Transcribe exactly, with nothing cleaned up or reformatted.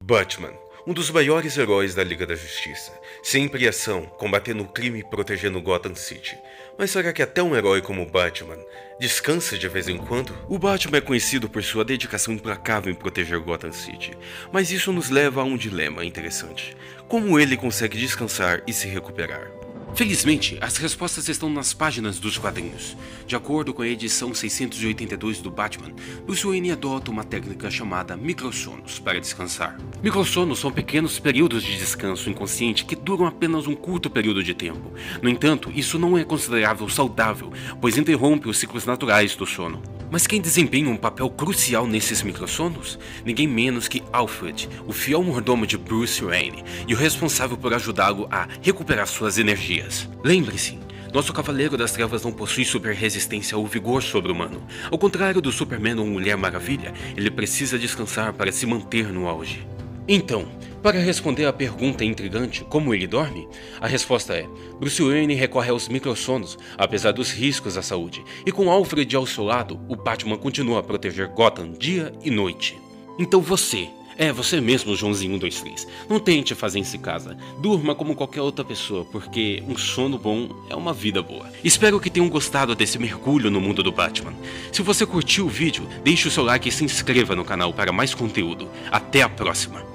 Batman, um dos maiores heróis da Liga da Justiça, sempre em ação, combatendo o crime e protegendo Gotham City. Mas será que até um herói como Batman descansa de vez em quando? O Batman é conhecido por sua dedicação implacável em proteger Gotham City, mas isso nos leva a um dilema interessante. Como ele consegue descansar e se recuperar? Felizmente, as respostas estão nas páginas dos quadrinhos. De acordo com a edição seiscentos e oitenta e dois do Batman, Bruce Wayne adota uma técnica chamada microsonos para descansar. Microsonos são pequenos períodos de descanso inconsciente que duram apenas um curto período de tempo. No entanto, isso não é considerável saudável, pois interrompe os ciclos naturais do sono. Mas quem desempenha um papel crucial nesses microsonos? Ninguém menos que Alfred, o fiel mordomo de Bruce Wayne e o responsável por ajudá-lo a recuperar suas energias. Lembre-se, nosso Cavaleiro das Trevas não possui super resistência ou vigor sobre-humano. Ao contrário do Superman ou Mulher Maravilha, ele precisa descansar para se manter no auge. Então, para responder à pergunta intrigante, como ele dorme? A resposta é, Bruce Wayne recorre aos microsonos, apesar dos riscos à saúde, e com Alfred ao seu lado, o Batman continua a proteger Gotham dia e noite. Então você, é você mesmo, Joãozinho um dois três, não tente fazer isso em casa, durma como qualquer outra pessoa, porque um sono bom é uma vida boa. Espero que tenham gostado desse mergulho no mundo do Batman. Se você curtiu o vídeo, deixe o seu like e se inscreva no canal para mais conteúdo. Até a próxima!